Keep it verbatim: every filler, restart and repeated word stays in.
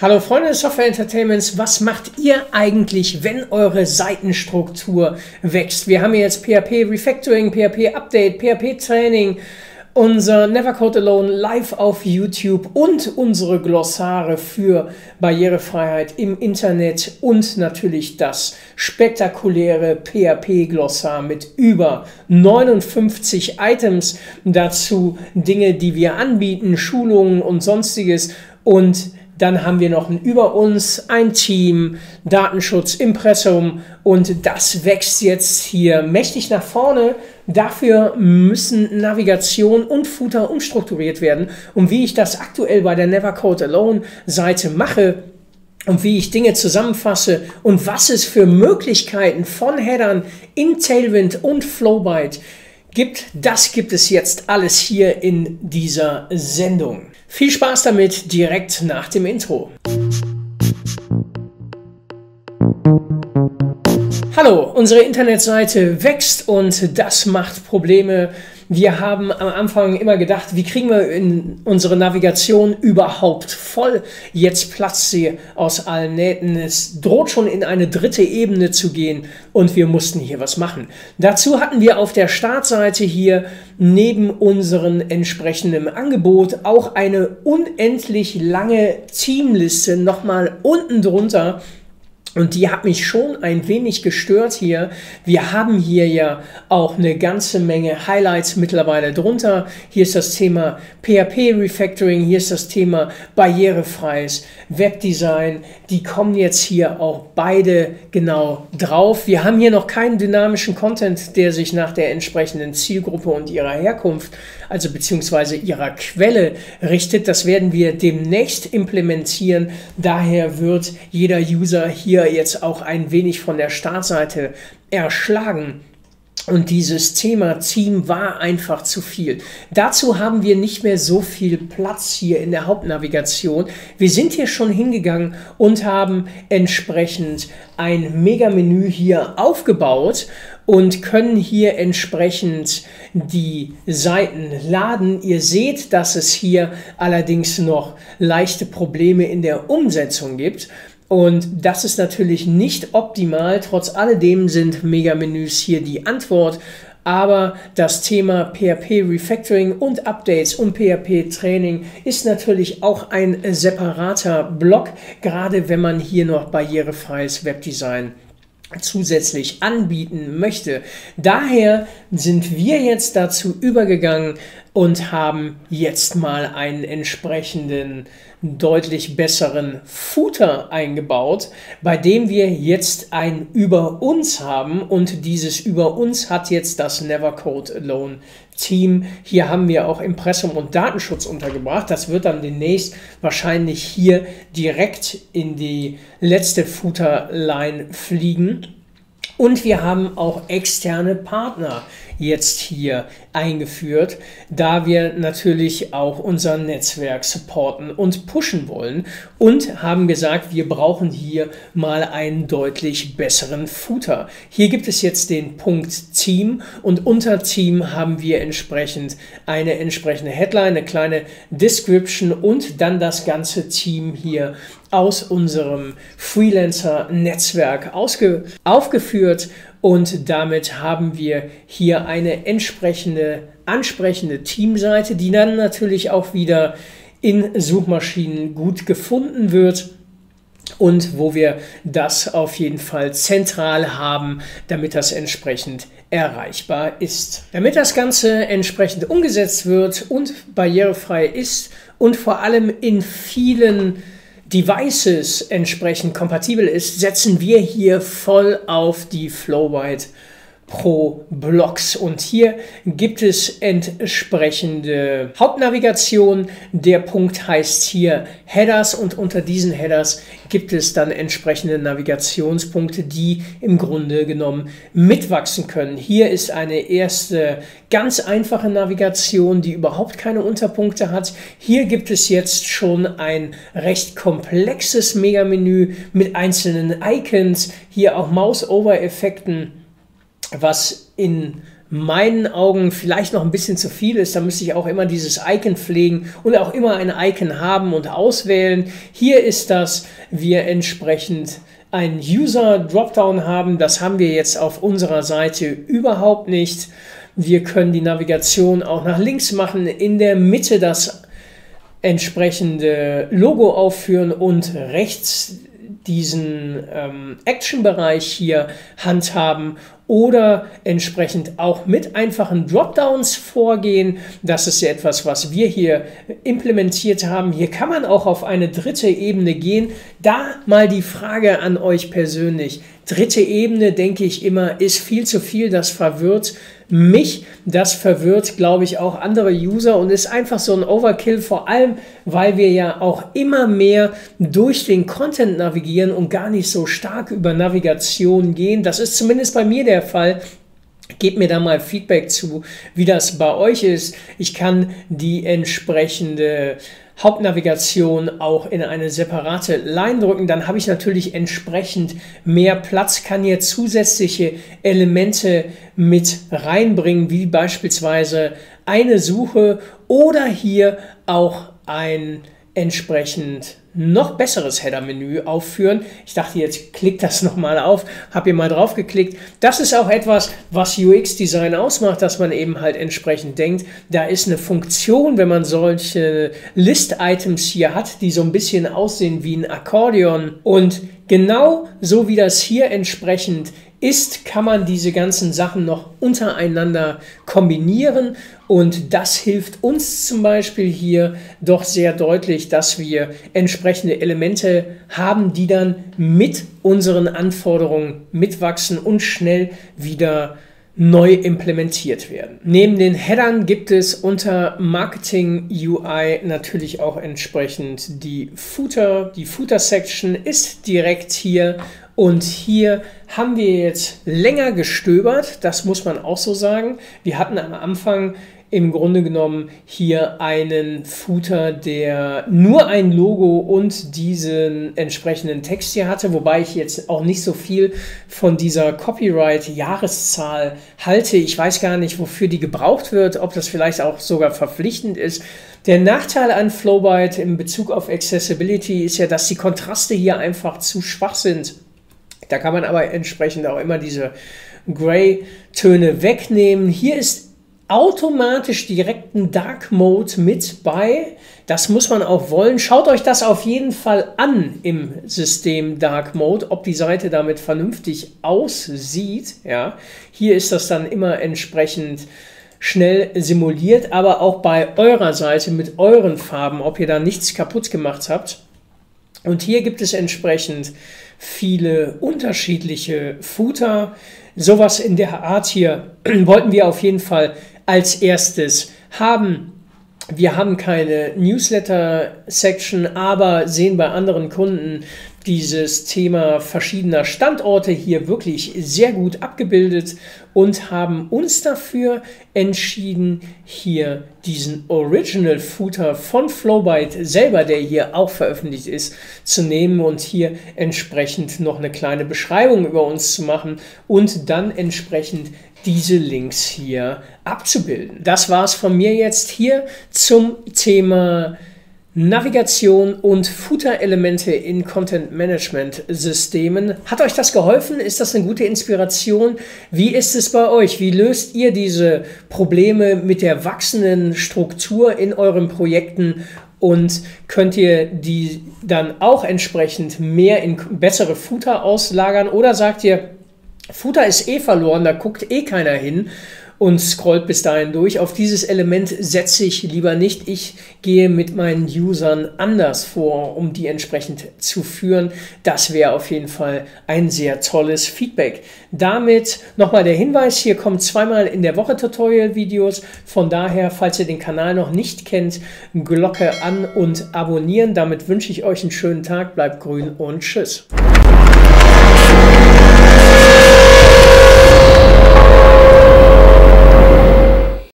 Hallo Freunde des Software Entertainments, was macht ihr eigentlich, wenn eure Seitenstruktur wächst? Wir haben hier jetzt P H P Refactoring, P H P Update, P H P Training, unser Never Code Alone live auf YouTube und unsere Glossare für Barrierefreiheit im Internet und natürlich das spektakuläre P H P-Glossar mit über neunundfünfzig Items. Dazu Dinge, die wir anbieten, Schulungen und sonstiges. Und dann haben wir noch ein Über uns, ein Team, Datenschutz, Impressum und das wächst jetzt hier mächtig nach vorne. Dafür müssen Navigation und Footer umstrukturiert werden. Und wie ich das aktuell bei der Never Code Alone Seite mache und wie ich Dinge zusammenfasse und was es für Möglichkeiten von Headern in Tailwind und Flowbyte gibt, das gibt es jetzt alles hier in dieser Sendung. Viel Spaß damit direkt nach dem Intro. Hallo, unsere Internetseite wächst und das macht Probleme. Wir haben am Anfang immer gedacht, wie kriegen wir in unsere Navigation überhaupt voll? Jetzt platzt sie aus allen Nähten. Es droht schon in eine dritte Ebene zu gehen und wir mussten hier was machen. Dazu hatten wir auf der Startseite hier neben unserem entsprechenden Angebot auch eine unendlich lange Teamliste nochmal unten drunter. Und die hat mich schon ein wenig gestört hier. Wir haben hier ja auch eine ganze Menge Highlights mittlerweile drunter. Hier ist das Thema P H P Refactoring, hier ist das Thema barrierefreies Webdesign. Die kommen jetzt hier auch beide genau drauf. Wir haben hier noch keinen dynamischen Content, der sich nach der entsprechenden Zielgruppe und ihrer Herkunft, also beziehungsweise ihrer Quelle richtet. Das werden wir demnächst implementieren. Daher wird jeder User hier jetzt auch ein wenig von der Startseite erschlagen. Und dieses Thema Team war einfach zu viel. Dazu haben wir nicht mehr so viel Platz hier in der Hauptnavigation. Wir sind hier schon hingegangen und haben entsprechend ein Mega-Menü hier aufgebaut und können hier entsprechend die Seiten laden. Ihr seht, dass es hier allerdings noch leichte Probleme in der Umsetzung gibt. Und das ist natürlich nicht optimal. Trotz alledem sind Mega-Menüs hier die Antwort. Aber das Thema P H P Refactoring und Updates und P H P Training ist natürlich auch ein separater Block, gerade wenn man hier noch barrierefreies Webdesign zusätzlich anbieten möchte. Daher sind wir jetzt dazu übergegangen und haben jetzt mal einen entsprechenden deutlich besseren Footer eingebaut, bei dem wir jetzt ein Über uns haben und dieses Über uns hat jetzt das Never Code Alone Team. Hier haben wir auch Impressum und Datenschutz untergebracht. Das wird dann demnächst wahrscheinlich hier direkt in die letzte Footer-Line fliegen. Und wir haben auch externe Partner jetzt hier eingeführt, da wir natürlich auch unser Netzwerk supporten und pushen wollen und haben gesagt, wir brauchen hier mal einen deutlich besseren Footer. Hier gibt es jetzt den Punkt Team und unter Team haben wir entsprechend eine entsprechende Headline, eine kleine Description und dann das ganze Team hier aus unserem Freelancer-Netzwerk aufgeführt. Und damit haben wir hier eine entsprechende, ansprechende Teamseite, die dann natürlich auch wieder in Suchmaschinen gut gefunden wird und wo wir das auf jeden Fall zentral haben, damit das entsprechend erreichbar ist. Damit das Ganze entsprechend umgesetzt wird und barrierefrei ist und vor allem in vielen Devices entsprechend kompatibel ist, setzen wir hier voll auf die Flowbyte Pro Blocks. Und hier gibt es entsprechende Hauptnavigation. Der Punkt heißt hier Headers und unter diesen Headers gibt es dann entsprechende Navigationspunkte, die im Grunde genommen mitwachsen können. Hier ist eine erste ganz einfache Navigation, die überhaupt keine Unterpunkte hat. Hier gibt es jetzt schon ein recht komplexes Mega-Menü mit einzelnen Icons, hier auch Mouse-Over-Effekten, was in meinen Augen vielleicht noch ein bisschen zu viel ist. Da müsste ich auch immer dieses Icon pflegen und auch immer ein Icon haben und auswählen. Hier ist das, wir entsprechend ein User-Dropdown haben. Das haben wir jetzt auf unserer Seite überhaupt nicht. Wir können die Navigation auch nach links machen, in der Mitte das entsprechende Logo aufführen und rechts diesen ähm, Action-Bereich hier handhaben oder entsprechend auch mit einfachen Dropdowns vorgehen. Das ist ja etwas, was wir hier implementiert haben. Hier kann man auch auf eine dritte Ebene gehen. Da mal die Frage an euch persönlich. Dritte Ebene, denke ich immer, ist viel zu viel. Das verwirrt mich. Das verwirrt, glaube ich, auch andere User und ist einfach so ein Overkill, vor allem, weil wir ja auch immer mehr durch den Content navigieren und gar nicht so stark über Navigation gehen. Das ist zumindest bei mir der Fall. Gebt mir da mal Feedback zu, wie das bei euch ist. Ich kann die entsprechende Hauptnavigation auch in eine separate Line drücken, dann habe ich natürlich entsprechend mehr Platz, kann hier zusätzliche Elemente mit reinbringen, wie beispielsweise eine Suche oder hier auch ein entsprechend noch besseres Header-Menü aufführen. Ich dachte, jetzt klickt das nochmal auf, habe hier mal drauf geklickt. Das ist auch etwas, was U X-Design ausmacht, dass man eben halt entsprechend denkt, da ist eine Funktion, wenn man solche List-Items hier hat, die so ein bisschen aussehen wie ein Akkordeon. Und genau so wie das hier entsprechend ist, kann man diese ganzen Sachen noch untereinander kombinieren und das hilft uns zum Beispiel hier doch sehr deutlich, dass wir entsprechende Elemente haben, die dann mit unseren Anforderungen mitwachsen und schnell wieder neu implementiert werden. Neben den Headern gibt es unter Marketing U I natürlich auch entsprechend die Footer. Die Footer-Section ist direkt hier. Und hier haben wir jetzt länger gestöbert, das muss man auch so sagen. Wir hatten am Anfang im Grunde genommen hier einen Footer, der nur ein Logo und diesen entsprechenden Text hier hatte, wobei ich jetzt auch nicht so viel von dieser Copyright-Jahreszahl halte. Ich weiß gar nicht, wofür die gebraucht wird, ob das vielleicht auch sogar verpflichtend ist. Der Nachteil an Flowbyte in Bezug auf Accessibility ist ja, dass die Kontraste hier einfach zu schwach sind. Da kann man aber entsprechend auch immer diese Gray-Töne wegnehmen. Hier ist automatisch direkt ein Dark Mode mit bei. Das muss man auch wollen. Schaut euch das auf jeden Fall an im System Dark Mode, ob die Seite damit vernünftig aussieht. Ja, hier ist das dann immer entsprechend schnell simuliert, aber auch bei eurer Seite mit euren Farben, ob ihr da nichts kaputt gemacht habt. Und hier gibt es entsprechend viele unterschiedliche Footer. Sowas in der Art hier wollten wir auf jeden Fall als erstes haben. Wir haben keine Newsletter-Section, aber sehen bei anderen Kunden dieses Thema verschiedener Standorte hier wirklich sehr gut abgebildet und haben uns dafür entschieden, hier diesen Original Footer von Flowbyte selber, der hier auch veröffentlicht ist, zu nehmen und hier entsprechend noch eine kleine Beschreibung über uns zu machen und dann entsprechend diese Links hier abzubilden. Das war es von mir jetzt hier zum Thema Navigation und Footer-Elemente in Content-Management-Systemen. Hat euch das geholfen? Ist das eine gute Inspiration? Wie ist es bei euch? Wie löst ihr diese Probleme mit der wachsenden Struktur in euren Projekten? Und könnt ihr die dann auch entsprechend mehr in bessere Footer auslagern? Oder sagt ihr, Footer ist eh verloren, da guckt eh keiner hin und scrollt bis dahin durch. Auf dieses Element setze ich lieber nicht. Ich gehe mit meinen Usern anders vor, um die entsprechend zu führen. Das wäre auf jeden Fall ein sehr tolles Feedback. Damit nochmal der Hinweis, hier kommen zweimal in der Woche Tutorial-Videos. Von daher, falls ihr den Kanal noch nicht kennt, Glocke an und abonnieren. Damit wünsche ich euch einen schönen Tag, bleibt grün und tschüss.